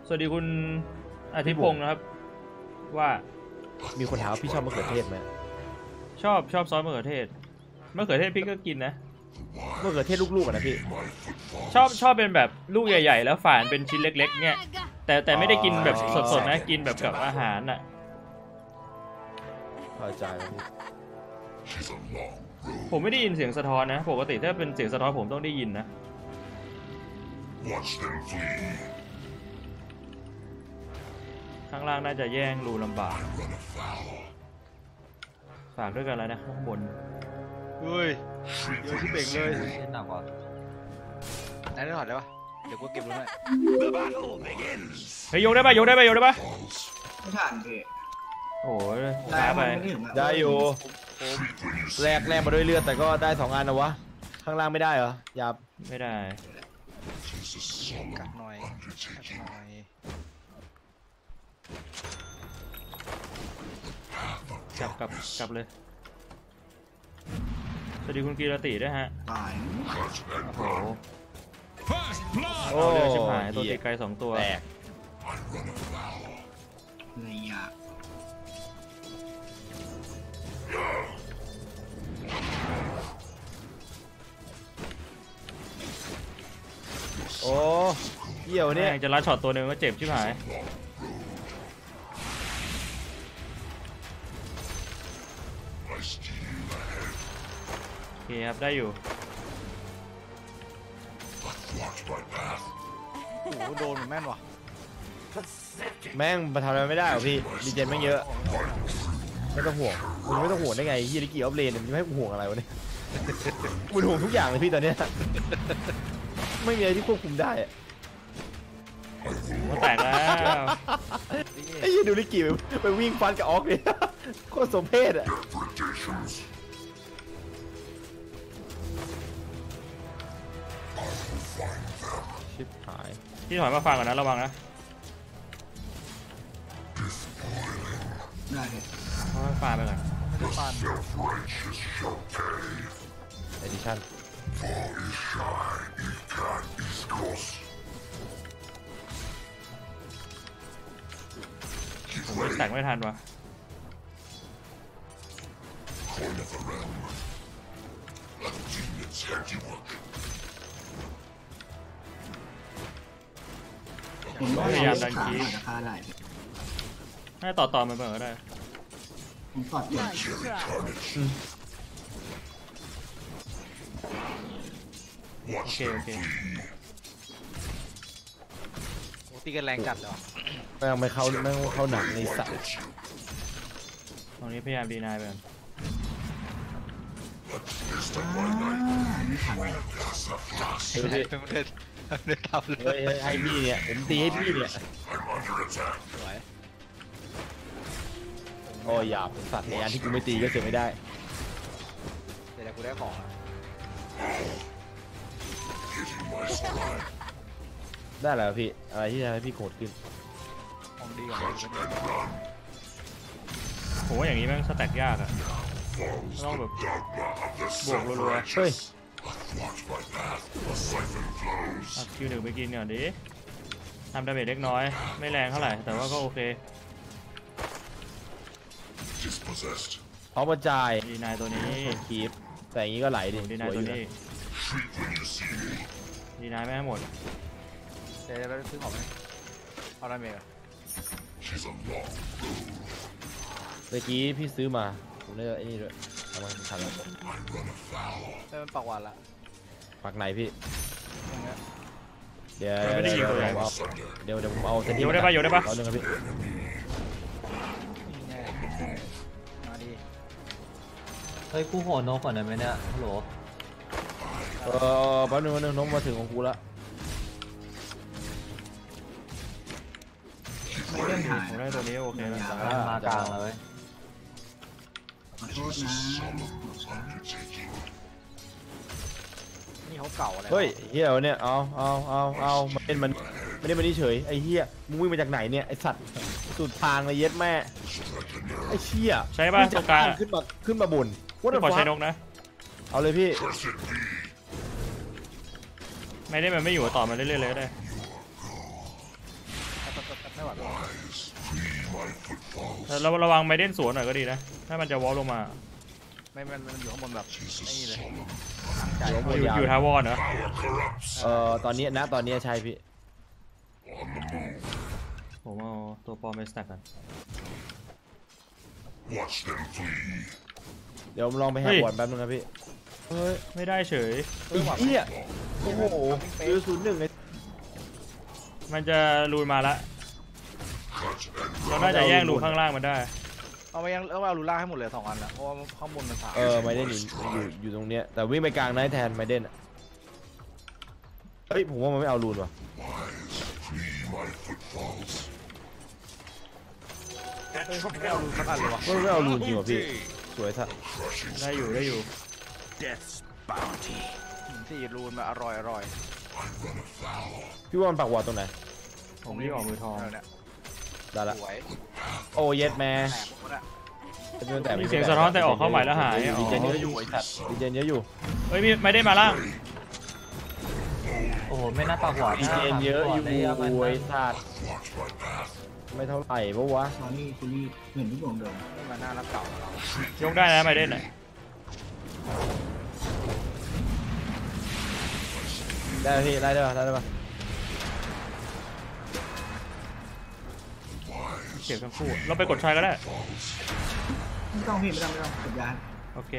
สวัสดีคุณอาทิตย์พงศ์นะครับว่ามีคนถามว่าพี่ชอบมะเขือเทศไหมชอบซอสมะเขือเทศพี่ก็กินนะมะเขือเทศลูกๆนะพี่ชอบเป็นแบบลูกใหญ่ๆแล้วฝานเป็นชิ้นเล็กๆเนี่ยแต่ไม่ได้กินแบบสดๆนะกินแบบกับอาหารอ่ะเข้าใจพี่ผมไม่ได้ยินเสียงสะท้อนนะปกติถ้าเป็นเสียงสะท้อนผมต้องได้ยินนะข้างล่างน่าจะแย่งรูลำบากฝากด้วยกันแล้วนะข้างบนเฮ้ยเยอะที่เบ่งเลยหนักกว่าไหนได้ถอดได้ปะเดี๋ยวกูเก็บรู้หน่อยเฮ้ยยกได้ปะไม่ทันพี่โอ้ยช้าไปได้อยู่แลกมาด้วยเลือดแต่ก็ได้2 อันนะวะข้างล่างไม่ได้เหรอยับไม่ได้กัดหน่อยกลับเลยสวัสดีคุณกีรติด้วยฮะตายโอ้โหเรือชิบหายตัวตีไกล2 ตัวแตกอะไรอ่ะโอ้เหี้ยวเนี่ยจะลัดช็อตตัวหนึ่งก็เจ็บชิบหายโอเคครับได้อยู่โอ้โหโดนแม่นว่ะแม่งมาทำอะไรไม่ได้หรอพี่ดีเจนแม่งเยอะไม่ต้องห่วงมึงไม่ต้องห่วงได้ไงฮีริกิออฟเลนมึงให้กูห่วงอะไรวะเนี่ยมึงห่วงทุกอย่างเลยพี่ตอนเนี้ยไม่มีอะไรที่ควบคุมได้มันแตกแล้วไอ้ยูริกิไปวิ่งฟันกับออกเลยโคตรสมเพชอ่ะชิบหายที่ถอยมาฟังก่อนนะระวังนะได้ฟาไปก่อนเอดิชั่นผมแตกไม่ทันวะพยายามดันคีย์ให้ต่อมันเปิดก็ได้ผมกอดอยู่โอเคโอ้ตีกันแรงจัดเหรอไม่เข้าหนักในสัตว์ตรงนี้พยายามดีนายไปก่อนไม่ทันเฮ้ยทำเลยให้พี่เนี่ยผมตีให้พี่เนี่ยโอ้ยหยาบสัตว์ในอันที่กูไม่ตีก็เสียไม่ได้เดี๋ยวกูได้ของได้แล้วพี่อะไรที่ทำให้พี่โกรธขึ้นของดีกว่าผมว่าอย่างนี้แม่งสแต็กยากอะต้องแบบบวกรัวๆเฮ้ยคิว1ไปกินก่อนดิทำดาเมจเล็กน้อยไม่แรงเท่าไหร่แต่ว่าก็โอเคพร้อมกระจายดีนายตัวนี้คีบแต่อย่างนี้ก็ไหลดิดีนายตัวนี้ดีนายไม่ให้หมดเดี๋ยวเราซื้อของไหมเอาได้ไหมเมื่อกี้พี่ซื้อมาผมได้ไอ้นี่ด้วยเอามาทันแล้วได้มันปากหวานละปักไหนพี่เดี๋ยวผมเอาเซนตี้ได้ปะเอาหนึ่งครับพี่มาดิเฮ้ยกูโหนนกก่อนได้ไหมเนี่ยฮัลโหลแป๊บนึงนกมาถึงของกูแล้วไม่เล่นหายผมได้ตัวนี้โอเคแล้วมากลางเลยขอโทษนะนี่เขาเก่าอะไรเฮ้ยเฮียเนี่ยเอามันไม่ได้มานี่เฉยไอ้เฮียมึงวิ่งมาจากไหนเนี่ยไอ้สัตว์สุดทางเลยเย็ดแม่ไอ้เชี่ยใช่ป่ะตรงกลางขึ้นมาบุญขอใช้นกนะเอาเลยพี่ไม่ได้มันไม่อยู่ต่อมาเรื่อยๆเลยก็ได้ไม่ไหวไม่ไหวแต่เราระวังไมเดนสวนหน่อยก็ดีนะถ้ามันจะวอลลงมาไม่มันอยู่ข้างบนแบบนี่เลยตั้งใจอยู่ทาวอนเหรอตอนนี้นะตอนนี้ใช่พี่ผมเอาตัวปลอมไปสแต็กกันเดี๋ยวผมลองไปหาเฮ้ยบอลแป๊บนึงครับพี่เฮ้ยไม่ได้เฉยไอ้เหี้ยโอ้โหยู01เลยมันจะรูนมาละเราน่าจะแย่งรูข้างล่างมันได้เอาไปยังเอาลูล่าให้หมดเลย2 อันละเพราะว่าข้างบนมัน3 ไมเดนอยู่ตรงเนี้ยแต่วิ่งไปกลางได้แทนไมเดนอะเฮ้ยผมว่ามันไม่เอารูนว่ะไม่เอาลูสักอันเลยวะมันไม่เอารูนจริงว่ะพี่สวยสัสได้อยู่ 4 รูนมาอร่อยพี่ว่ามันปักวอดตรงไหนผมรีบออกมือทองเนี่ยได้ละสวยโอ้เย็ดแม่แตกหมดละมีเสียงสะท้อนแต่ออกเข้าใหม่แล้วหายดีเจนเยอะอยู่ไอ้สัตว์ดีเจนเยอะอยู่เฮ้ยไม่ได้มาล่างโอ้โหไม่น่าปากหวานดีเจนเยอะอยู่ไอ้ไอ้สัตว์ไม่เท่าไหร่ปะวะตอนนี้คุณนี่เหมือนที่ผมเดิมนี่มาหน้ารับเก่าเรายกได้นะไมเดนอ่ะได้ปะพี่ได้ปะได้ปะเก็บทั้งคู่เราไปกดชายก็ได้ไม่ต้องพี่ไม่ต้องกดยาโอเค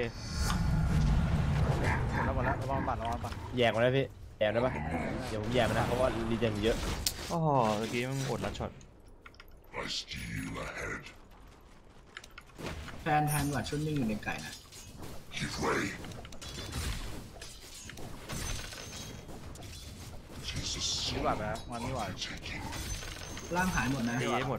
หมดแล้วระวังปั่นแยกมาได้พี่แยกได้ปะเดี๋ยวผมแยกมานะเพราะว่าดีเจนเยอะโอ้โหเมื่อกี้มันอดรัดช็อตแฟนแทนวัดชุดนิ่งอยู่ในไก่นะนี่หวาดไปแล้วมันไม่หวาดร่างหายหมดนะตีให้หมด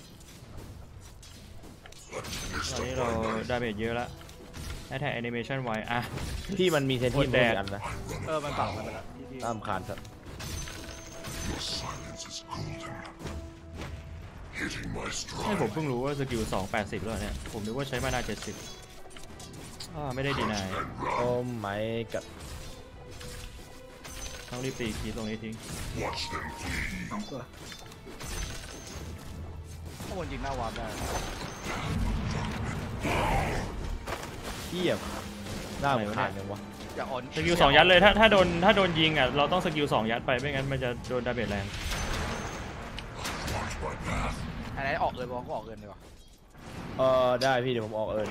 ตอนนี้เราดาเมจเยอะแล้วแอทแทกแอนิเมชันไว้อ่ะพี่มันมีเซนที่โคตรแดแดกกอันนะมันปั่นไปแล้วที่ตามคานสัตว์ให้ผมเพิ่งรู้ว่าสกิล2 80แล้วเนี่ยผมนึกว่าใช้มานา70ไม่ได้ดีนายโอ้ไม่กับต้องรีบตีคีย์ตรงนี้ทิ้ง 2 ตัวข้างบนจริงหน้าวาร์ปได้เทียบหน้าผมขาดยังวะอย่าอ่อนสกิล2ยัดเลยถ้าโดนยิงอ่ะเราต้องสกิล2ยัดไปไม่งั้นมันจะโดนดาเมจแรงอันไหนออกเลยบอกก็ออกเกินดีกว่าได้พี่เดี๋ยวผมออกเอิญ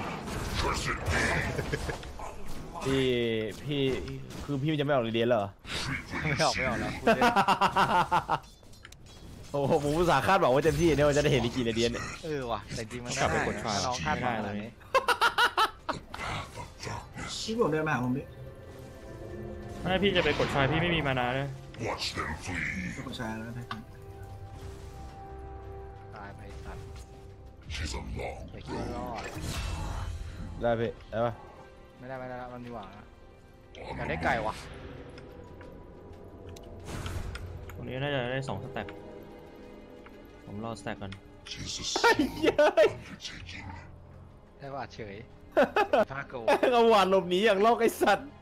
พี่คือพี่จะไม่ออกเรียนเหรอไม่ออกแล้วโอ้โหผมอุตส่าห์คาดหวังว่าเต็มที่เนี่ยว่าจะได้เห็นอีกกี่เรียนเนี่ยว่ะแต่จริงมันกลับไปกดทรายน้องคาดไม่หวัได้งเลอะไรยนี้พี่ผมเดินมาหาผมดิถ้าพี่จะไปกดทรายพี่ไม่มีมานาเลยกดชายแล้วนะตายไปสัตว์ไปคิดว่ารอดได้พี่ได้ปะไม่ได้แล้วมันมีหวังนะอยากได้ไก่วะตรงนี้น่าจะได้2 สแต็กผมรอสแต็กก่อนเย้ยได้ว่าเฉยพาโกเอาหวานหลบหนีอย่างลอกไอ้สัตว์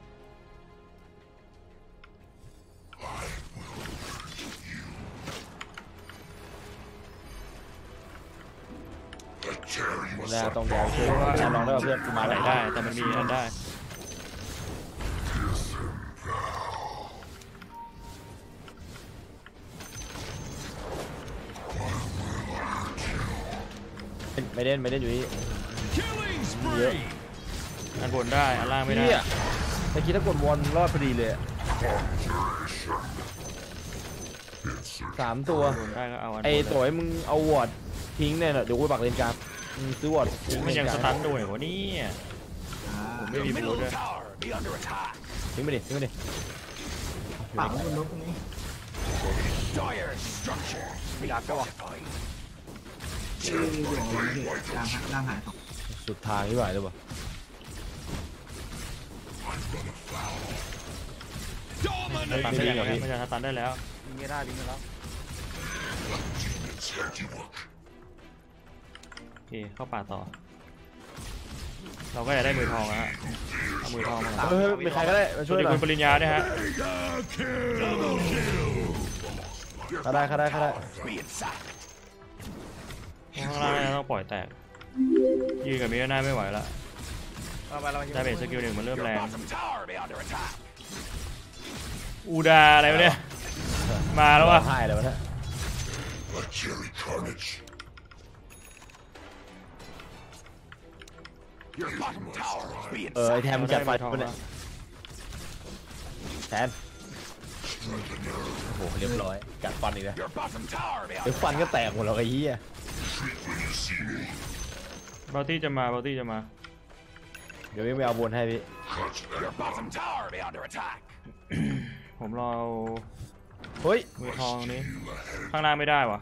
นะต้องแดวช่วยลองได้ป่ะเพื่อนกูมามาไหนแล้วได้แต่มันมีอันได้ไม่เล่นอยู่นี่เยอะอันบนได้อันล่างไม่ได้เหี้ยเมื่อกี้ถ้ากดวอลรอดพอดีเลยอะ3 ตัวบนได้ก็เอาอันบนไอ้ตัวให้มึงเอาวอร์ดทิ้งเนี่ยเดี๋ยวกูไปปักเลนกลางมึงซื้อวอร์ดทิ้งมันยังเลสกตัลางนด้วยวะเนี่ยผมไม่มีบูทด้วยทิ้งไปดิเปล่าบนรถตรงนี้มีดาบก็วะที่อยู่ตรงนี้พี่ร่างหายของสุดทางที่ไหวเลยป่ะสตันได้แล้วมันจะสตันได้แล้วลิงไม่ได้ลิงไม่แล้วโอเคเข้าป่าต่อ เราก็จะได้มือทองแล้วฮะเอามือทองมาเฮ้ยมีใครก็ได้มาสช่ววัยสดีหน่อคุยณปริญญาด้วยฮะเข้าได้ข้างล่างน่าจะต้องปล่อยแตกยืนกับมิโอน่าไม่ไหวละเราไปดาเมจสกิล1มันเริ่มแรงอูดาอะไรวะเนี่ยมาแล้ววะให้เลยวะเนี่ยไอแทนมันจัดไฟปะเนี่ยแทนโอ้โหเรียบร้อยกัดฟันอีกแล้วเดี๋ยวฟันก็แตกหมดแล้วไอ้เหี้ยบอลตี้จะมาบอลตี้จะมาเดี๋ยววิ่งไปเอาบนให้พี่ผมรอเฮ้ยมือทองนี้ข้างหน้าไม่ได้วะ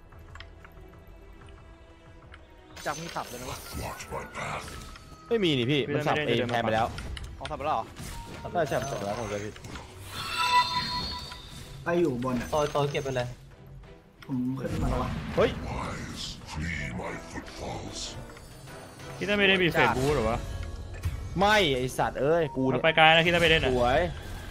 จากมีสับเลยนะวะไม่มีนี่พี่มันสับเองแทนไปแล้วของสับไปแล้วเหรอน่าใช่สับแล้วผมจะพี่ไปอยู่บนอ่ะโตเก็บไปเลยผมขึ้นมาแล้ววะเฮ้ยคิดว่าไม่ได้มีเฟซบูธหรอวะไม่ไอสัตว์เอ้ยกูมันเนี่ยไปไกลนะคิดว่าไม่ได้สนะวย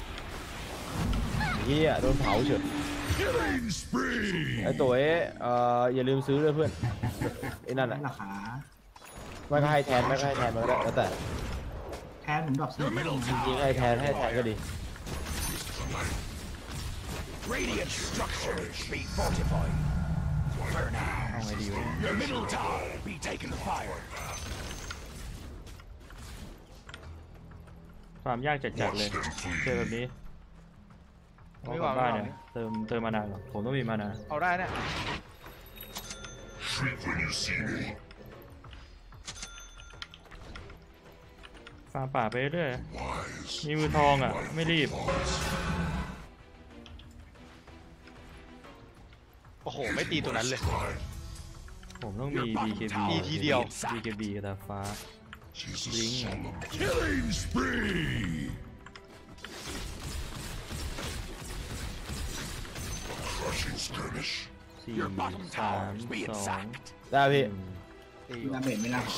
เฮียโดนเผาเฉยไอตัวอย่าลืมซื้อด้วยเพื่อนไอ้นั่นแหละราคาไม่ก็ให้แทนไม่ก็ให้แทนมันก็ได้แล้วแต่แทนผมดรอปซื้อจริงๆให้แทนก็ดี Radiant structures be fortified. For now, เอาไงดีวะ your middle tower be taken fire. ฟาร์มยากจัดๆเลยเจอแบบนี้เอากลับบ้านเนี่ยเติมมานานหรอผมต้องมีมานานเอาได้เนี่ยฟาร์มป่าไปเรื่อยมีมือทองอ่ะไม่รีบโอ้โหไม่ตีตัวนั้นเลยผมต้องมี BKB มีทีเดียว BKB กระดาษฟ้าลิงก์ Killing spree. 4 Your bottom 3 towers be 2 sacked. ได้พี่ตีดาเมจไม่น่า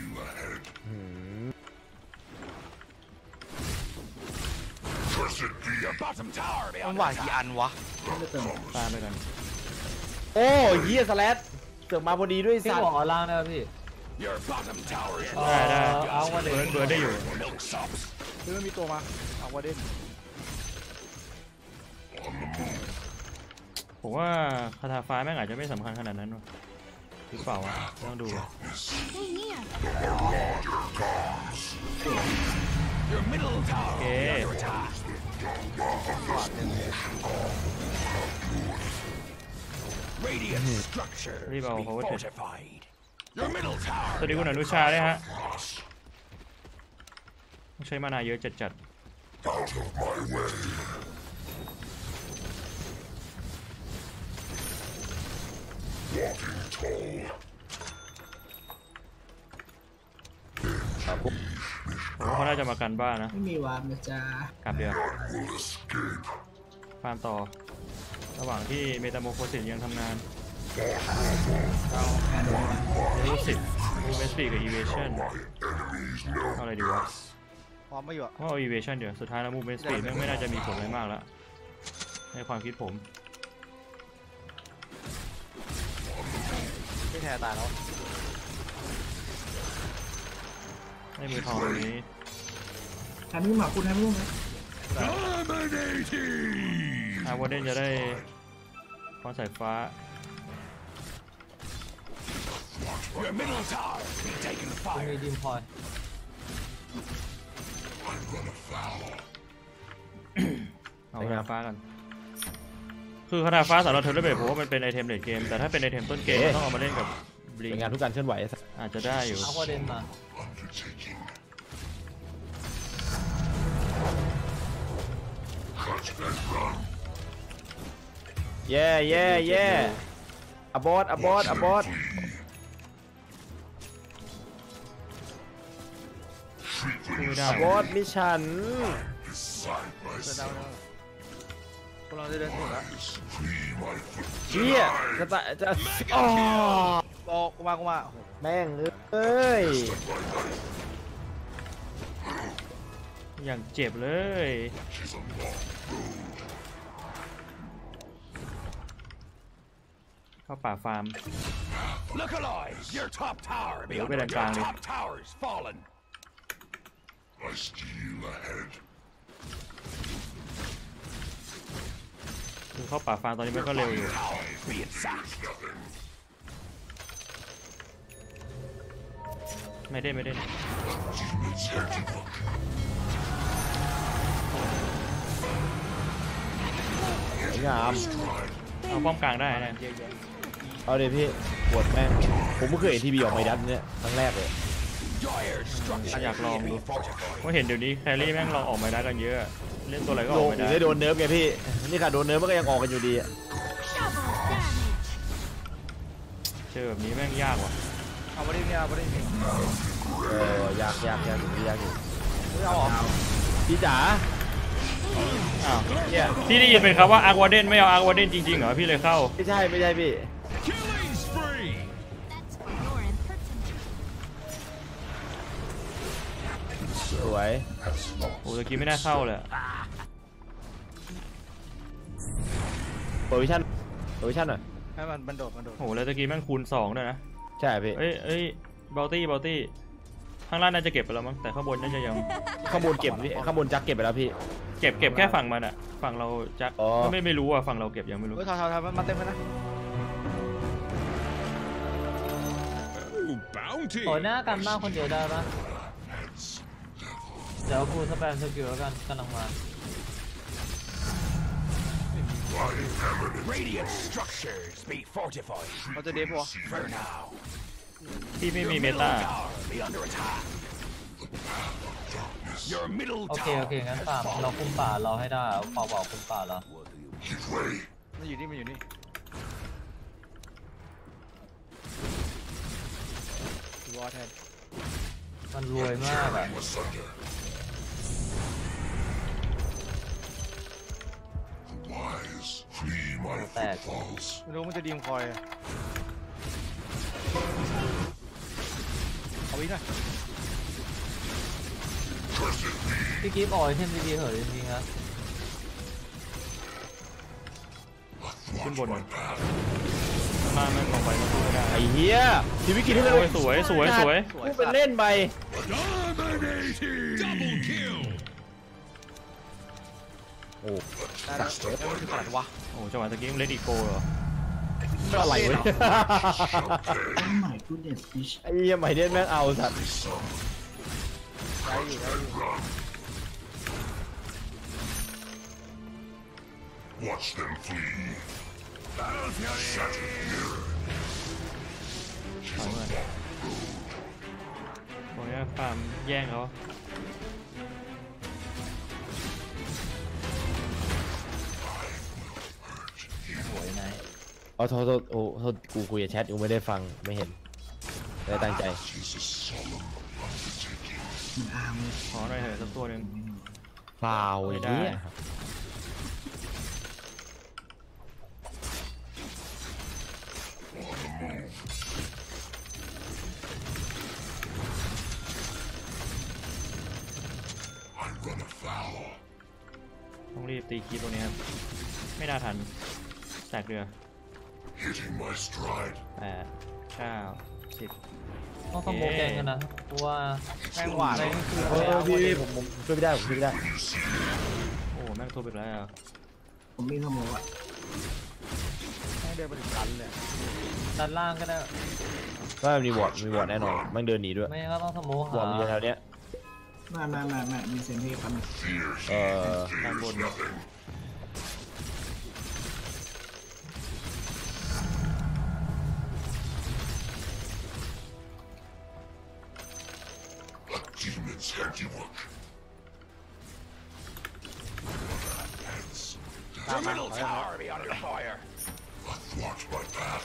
Your bottom tower be มัน under หวานกี่ attack. อันวะไม่เติมตามไปกันโอ้เฮียสแลดเสือกมาพอดีด้วยพี่สัตห่วงว์เอาล่างได้ป่ะพี่ Your bottom tower is ได้เอามาเด็กเบิร์ดได้อยู่ milk sops. คือไม่มีตัวมาเอาวะเด่นผมว่าคาถาฟ้าแม่งอาจจะไม่สำคัญขนาดนั้นวะหรือเปล่าวะต้องดู Your middle tower โอเค under attack. Radiant structure be Leave our forward. fortified. Your middle tower สวัสดีคุณอนุชาด้วยฮะต้องใช้มานาเยอะจัด ผมว่าเขาน่าจะมากันบ้านนะไม่มีวาร์ปนะจ๊ะกลับเดี๋ยวฟาร์มต่อ ระหว่างที่เมตาโมโคสิสยังทำงานแทนโดนมารู้สิมูเวสปีกับอีเวชั่นเอาอะไรดีวะพร้อมไม่อยู่อะว่าเอาอีเวชั่นเดี๋ยวสุดท้ายแล้วมูเวสปีแม่งไม่น่าจะมีผลอะไรมากแล้วในความคิดผมไม่แทนตายแล้วให้มือทองตรงนี้แทนไม่รู้หมาคุณแทนไม่รู้ไหม dominating. อาวอเดนจะได้คอนสายฟ้า Your middle tower be taken มี fire. ดิมพอยเอาคาถาฟ้ากัน คือคาถาฟ้าสำหรับเทอร์เรเบทผมว่ามันเป็นไอเทมเลดเกม แต่ถ้าเป็นไอเทมต้นเกมต้องเอามาเล่นกับบลิงเป็นงานทุกการเคลื่อนไหวอาจจะได้อยู่เอาพอเดนมาเย่อบอสไม่ได้บอสมิชันเดินดาวน์พวกเราจะเดินถึงแล้วเฮียจะอ๋อบอกกูมาโอ้โหแม่งเอ้ยอย่างเจ็บเลย ฟเข้าป่าฟาร์ม Look alive! Your top tower be Yo, under better your bang it. top tower's fallen. I steal ahead. คือเข้าป่าฟาร์มตอนนี้มันก็เร็วอยู่ Tower being sacked. ไม่ได้ Demons handiwork. สวยงามเอาป้อมกลางได้นะเอาเลยพี่ปวดแม่งผมเพิ่งเคยเห็นทีวีออกไมดัสเนี่ยครั้งแรกเลย Dire structure อยากลองดู be fortified. เพราะเห็นเดี๋ยวนี้แครี่แม่งลองออกมาได้กันเยอะ เล่นตัวอะไรก็อโลอกงไม่อยู่ได้ได้โดนเนิร์ฟไงพี่นี่ค่ะโดนเนิร์ฟมันก็ยังออกกันอยู่ดีอะเจอแบบนี้แม่งยากว่ะเอาไม่ได้เนี่ยเอาไม่ได้เนี่ยยากอยู่พี่ยากอยู่เอาเหรอพี่จ๋าอ้าวเนี่ยที่ได้ยินเป็นครับว่าอาร์วาเดนไม่เอาอาร์วาเดนจริงๆเหรอพี่เลยเข้าไม่ใช่พี่ Killing spree! That's for your impertinence. สวยโอ้ตะกี้ไม่น่าเข้าเลยอะโปรวิชั่นหน่อยให้มันโดดโอ้แล้วตะกี้แม่งคูณ2ด้วยนะใช่พี่เอ้ยบอลตี้ข้างล่างน่าจะเก็บไปแล้วมั้งแต่ข้างบนน่าจะยังข้างบนเก็บพี่ข้างบนจักเก็บไปแล้วพี่เก็บแค่ฝั่งมันอะฝั่งเราจักอ๋อก็ไม่รู้อะฝั่งเราเก็บยังไม่รู้เฮ้ยทำมาเต็มเลยนะ Oh, bounty! โหหน้ากันบ้างคนเดียวได้ปะเดี๋ยวกูสแปมสกิลแล้วกันกำลังมา Radiant structures be fortified. เราจะเดฟปะวะ For now. ที่ไม่มีเม Middle ตา tower be under attack. Your middle โอเค tower. งั้นฟาร์มเราคุมป่าเราให้ได้เอาเบาคุมป่าเรา Give way. มันอยู่นี่ดูวอแทนมันรวยมากอะ Asunder. The wise flee my footfalls. ไม่รู้มันจะดีมคอยเอาอีกหน่อย Cursed be พี่กิฟต์ออยเทมดีๆเหรอจริงๆนะขึ้นบนข้างล่างแม่งลงไปมันสู้ไม่ได้ไอ้เหี้ยชีวิตกินให้เลยโอ้ยสวยสวยพูดเป็นเล่นไป Dominating! Double kill! โอ้ได้แล้วแล้วมันคือขนาดวะโอ้จังหวะตะกี้มันเล่นอีโกเหรออะไรวะ shall pay. Oh my goodness, fish. ไอ้เหี้ยใหม่เด่นแม่งเอาสัตว์ Some ได้อยู่ watch them flee. Battle fury! ถอยมาตรงนี้ฟาร์มแย่งเขาสวยนะอ๋อโทษโอ้โทษกูคุยกับแชทกูไม่ได้ฟังไม่เห็นไม่ได้ตั้งใจ Is a solemn undertaking. มันอาร์มเลยขอหน่อยเถอะสักตัวหนึ่งเปล่าไม่อย่างได้นี้ย I run afoul. ต้องรีบตีคีบตรงนี้ครับไม่น่าทันแตกเรือ Hitting my stride. 8 9 10 ต้องสโมกแกงกันนะเพราะว่าแม่งหวานเลยคือพี่ผมช่วยไม่ได้ผมช่วยไม่ได้ You see, โอ้แม่งทุบอีกแล้วผมมีสโมองอ่ะแม่งเดินมาถึงกันเลยด้านล่างก็ได้ว่ามันมีวอร์ดแน่นอนแมันเดินหนีด้วยไม่งั้นก็ต้องสโมกวอร์ดหามันอยู่แถวเนี้ยมามีเซนที่ครับ fear ด้านบน nothing. A demon's handiwork. Hence, Your middle tower be under fire. athwart my path.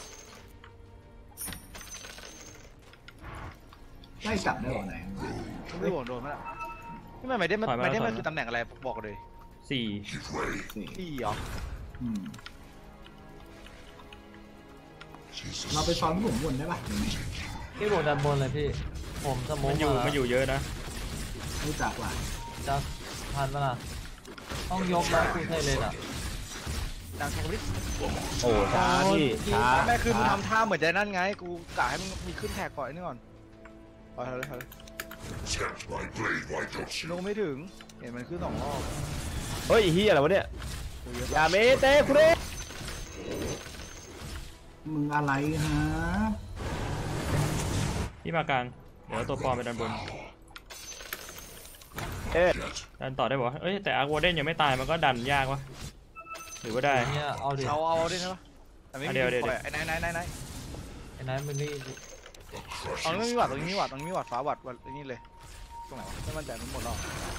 ไล่กลับได้หรอไหนไม่ห่วงโดนมั้ยล่ะนี่ไม่ได้มันคือตำแหน่งอะไรบอกเลย 4 Give way. พี่เหรออืม Jesus. เราไปซ้อนผมบนได้ปะพี่บอกด้านบนเลยพี่ผมสโมกมันอยู่เยอะนะรู้จักว่ะจะทันเวลาต้องยกแล้วคุณไทยเลยอ่ะดังแทงไปดิโอ้ช้าพี่ช้าแม่คือมึงทำท่าเหมือนจะนั่นไงกูกะให้มึงมีขึ้นแท็กก่อนนี่ก่อนไปเลย Tempt my blade, why don't ล you? งไม่ถึงเห็นมันขึ้น2 รอบเฮ้ยเฮียอะไรวะเนี่ยอย่าเมเต้คุเรมึงอะไรฮะพี่มากลางเดี๋ยวตัวปลอมไปดันบนเอ๊ะดันต่อได้บอกเอ้ยแต่อาร์วอเดนยังไม่ตายมันก็ดันยากวะหรือว่าได้เนี่ยเอาดิเอาได้ใช่ปะแต่ไม่มีเดี๋ยวปล่อยไอ้ไหนไอ้นั้นมันนี่ตรงนี้ไม่มีวัดตรงนี้มีวัดตรงนี้มีวัดฟ้าวัดไอ้นี่เลยตรงไหนวะไม่มั่นใจมันหมดแล้ว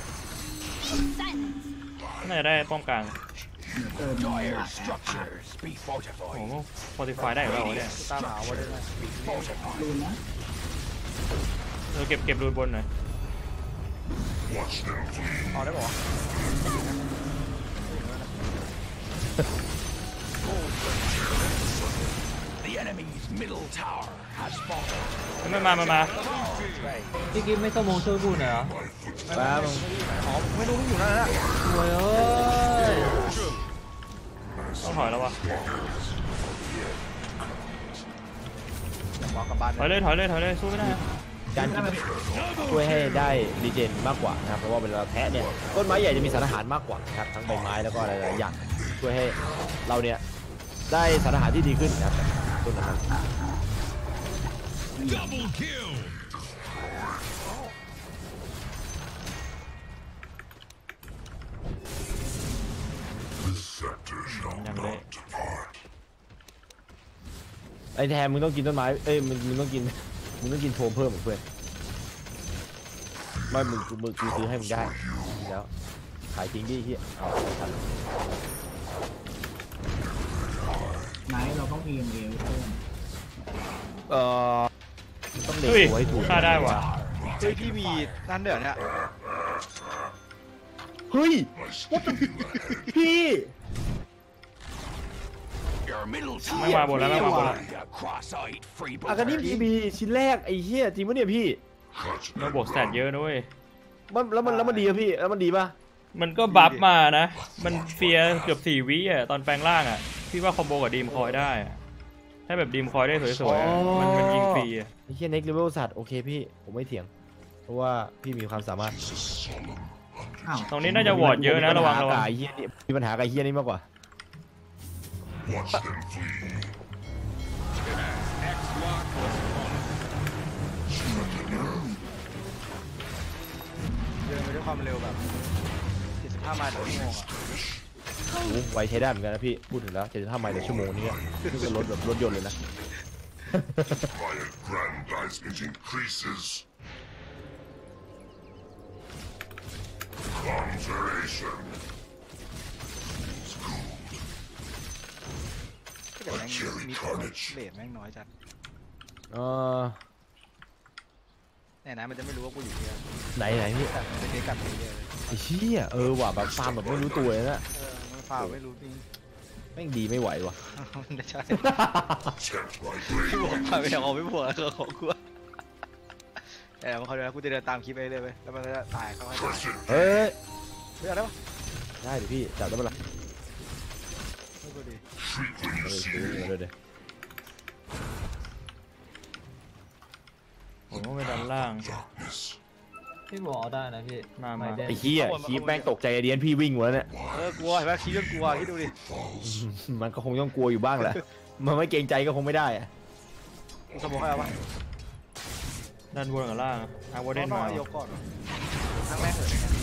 น่าจะได้ป้อมกลางเดี๋ยวเติม Dire หลัก structures be โอ้ fortified. โหฟอร์ติฟายได้หรือเปล่าวะเนี่ยตามหาว่าได้ไหม Be fortified. รูนนะเราเก็บรูนบนหน่อย Watch them flee. เอาได้ป่าวะ The enemy's middle tower has fallen. มาพี่กิ๊ฟไม่ต้องมองช่วยพูดหน่อยเหรอแป๊บนึงอ๋อไม่รู้มันอยู่นั่นน่ะโวยเอ้ยต้องถอยแล้ววะวางกับบ้านถอยเลยสู้ไม่ได้การกินช่วยให้ได้รีเจนมากกว่านะครับเพราะว่าเวลาแทะเนี่ยต้นไม้ใหญ่จะมีสารอาหารมากกว่านะครับทั้งใบไม้แล้วก็อะไรหลายอย่างช่วยให้เราเนี่ยได้สารอาหารที่ดีขึ้นนะครับต้นนั้น Double kill. ยังเลยไอ้แทนมึงต้องกินต้นไม้เอ้ยมึงต้องกินโทมเพิ่มเหมือนเพื่อนไม่มึงกูซื้อให้มึงได้แล้วขายทิ้งดิเฮียเอาไหนเราต้อง EMA เพิ่มต้องเด็กเฮ้ยสวยถูกฆ่าได้ว่ะเฮ้ยพี่มีนั่นเดี๋ยวเนี่ยเฮ้ย พี่ Your middle ไม่ tower มาบนแล้ว a cross-eyed อากานิม freebooter. ทีบีชิ้นแรกไอ้เหี้ยจริงปะเนี่ยพี่เราบวกสแตทเยอะนะเว้ยแล้วมันดีอะพี่แล้วมันดีป่ะมันก็บัฟมานะมันเฟียเกือบ4 วิอ่ะตอนแปลงร่างอ่ะพี่ว่าคอมโบกับดีมคอยได้อะถ้าแบบดีมคอยได้สวยๆอะมันยิงฟรีอ่ะไอ้เหี้ย next level สัตว์โอเคพี่ผมไม่เถียง เพราะว่าพี่มีความสามารถอ้าวตรงนี้น่าจะวอร์ดเยอะนะระวังมีปัญหากับไอ้เหี้ยนี่มีปัญหากับไอ้เหี้ยนี่มากกว่า Watch them flee. เดินไปด้วยความเร็วแบบ75 ไมล์ต่อชั่วโมงอ่ะโอ้โหไวใช้ได้เหมือนกันนะพี่พูดถึงแล้ว75 ไมล์ต่อชั่วโมงนี่นี่ก็รถแบบรถยนต์เลยนะ My aggrandizement increases. Conjuration. แต่แม่งมีเลทแม่งน้อยจัดเออเนี่ยนะมันจะไม่รู้ว่ากูอยู่ที่ไหนพี่จะเจ๊กัดไปเรื่อยเลยไอ้เหี้ยว่ะแบบฟาร์มแบบไม่รู้ตัวเลยนะมันฝ่าไม่รู้จริงแม่งดีไม่ไหวว่ะมันจะใช่ Tempt my blade, ที่บอก why ฝ่าไปเอาไม่บวกแล้วของกูแต่มันเขาเดี๋ยวกูจะเดินตามคลิปไปเรื่อยไปแล้วมันก็จะตายเขาให้ตาย curse it. เฮ้ยเรื่องอะไรวะได้ดิพี่จับได้ปะล่ะไม่กูดี Shriek when you เออ see ซื้อ me. เลยเดี๋ยวผมก็ไปดันล่าง Darkness. พี่บอกเอาได้นะพี่มาไม่ได้ไอ้เหี้ยคีบแม่งตกใจไอเดียนพี่วิ่งหมดแล้วเนี่ยกลัวเห็นไหมคิดเรื่องกลัวที่ดูดิมันก็คงต้องกลัวอยู่บ้างแหละ มันไม่เกรงใจก็คงไม่ได้อะกูสมองให้เอาปะดันบนกับล่างอาร์วอเดนต้อมางยกก่อนทั้งแม่งเลย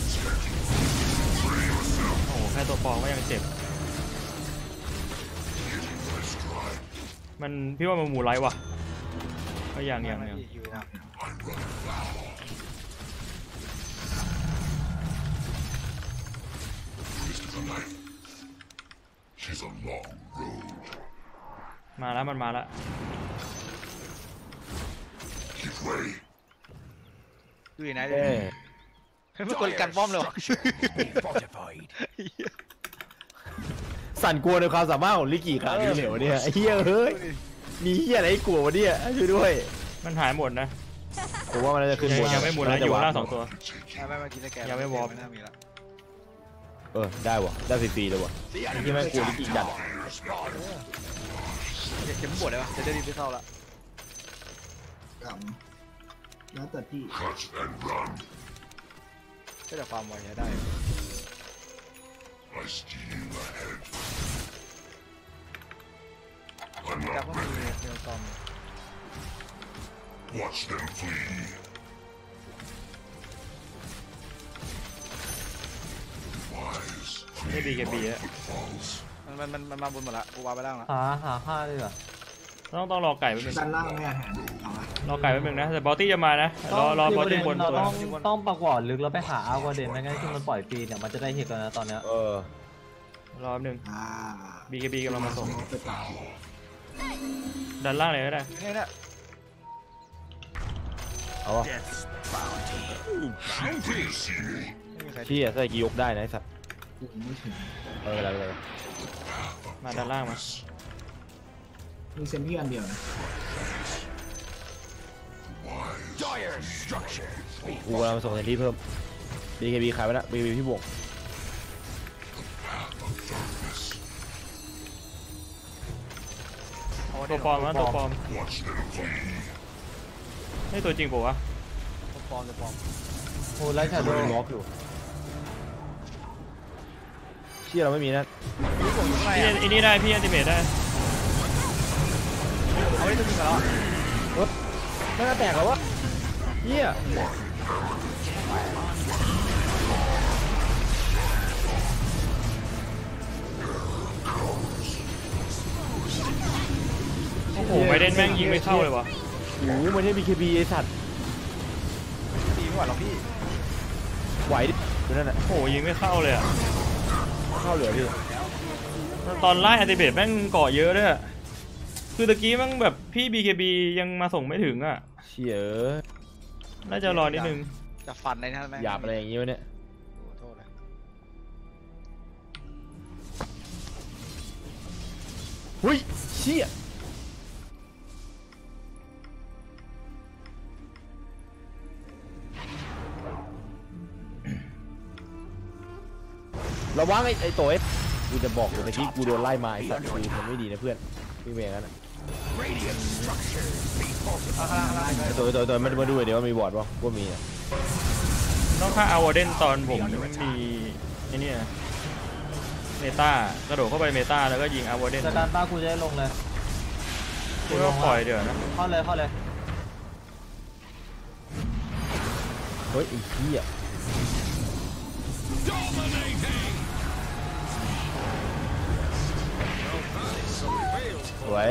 โอ้โหแค่ตัวปลอมก็ยังเจ็บมันพี่ว่ามันหมูไรว่ะก็ยังอยู่นะ Twist of the knife. She's a long road. มาแล้วมันมาแล้ว Give way. ดูดินะเอ้ยไม่คนกันป้อมเลย Be fortified. สั่นกลัวในความสามารถของลิกิขาดนี้เหลวะเนี่ยไอ้เหี้ยเฮ้ย มีเหี้ยอะไรให้กลัววะเนี่ยช่วยด้วยมันหายหมดนะผมว่ามันน่าจะขึ้นบนยังไม่หมดแล้วอยู่ข้างล่าง2 ตัวไม่กินได้แกไม่น่ามีละได้วะได้ฟรีๆเลยวะที่แม่งกลัวลิกิจัดเข็มบวชได้ปะจะได้ดีไม่เข้าละกลับแล้วแต่พี่ Cut and run. ก็จะความไวได้ I steal ahead. แต่ก็มีเนลซอม Watch them flee. Wise ไม่บีกับบีอะ footfalls. มันมาบนหมดละกูวางไปล่างละหาค่าเลยเหรอต้องรอไก่แป๊บนึงด้านล่างแม่แทนเอาละรอไก่แป๊บนึงนะแต่บอตตี้จะมานะรอบอตตี้บนเราตัวต้องประกอบลึกแล้วไปหาอาวาเดนไม่งั้นที่มันปล่อยฟรีเนี่ยมันจะได้เฮกแล้วนะตอนเนี้ยรอแป๊บนึงอ่าบีกับบีกำลังมาส่งไปต่อดันล่างเลยก็ได้เนี่ยเอาวะไม่มีใครพี่ใส่กี่ยกได้นะไอ้สัตว์กูไม่ถึงอะไรมาดันล่างมามีเซนพี่อันเดียวนะกูกำลังส่งเซนที่เพิ่ม BKB ขายไปแล้ว BKB พี่บวกตัวปลอมนะตัวปลอม Watch them flee. นี่ตัวจริงปะวะตัวปลอมโอ้ไลท์ชาโดว์ล็อกอยู่เชี่ยเราไม่มีนะรู้ผมอยู่ข้างในพี่อ่ะอันนี้ได้พี่อันติเมตได้เอาไว้ตัวจริงแล้วไม่น่าแตกแล้ววะเหี้ยโอ้โหไบเดนแม่งยิงไม่เข้าเลยวะโอ้โหมันใช่ BKB ไอ้สัตว์ตีไม่ไหวหรอกพี่ไหวดิดูนั่นน่ะโอ้โหยิงไม่เข้าเลยอะเข้าเหลือพี่ตอนไล่อันติเมตแม่งเกาะเยอะด้วยอะคือตะกี้แม่งแบบพี่ BKB ยังมาส่งไม่ถึงอะเชี่ยน่าจะรอนิดนึงจะฟันในนั้นแม่งหยาบอะไรอย่างงี้วะเนี่ยโทษเลยหุ้ยเชี่ยระวังไอ้ตัวกูจะบอกเลยเมื่อกี้กูโดนไล่มาไอ้สัตว์กูมันไม่ดีนะเพื่อนพี่เมย์งั้นนะตัวมันมาดูเดี๋ยวว่ามีบอร์ดป่ะว่ามีอ่ะต้องฆ่าอาวอเดนตอนผมมีไอ้นี่นะเมตากระโดดเข้าไปเมตาแล้วก็ยิงอาวอเดนจากการป้ากูจะได้ลงเลยพี่ว่าปล่อยเดี๋ยวนะเข้าเลยเฮ้ยไอ้เหี้ยสวย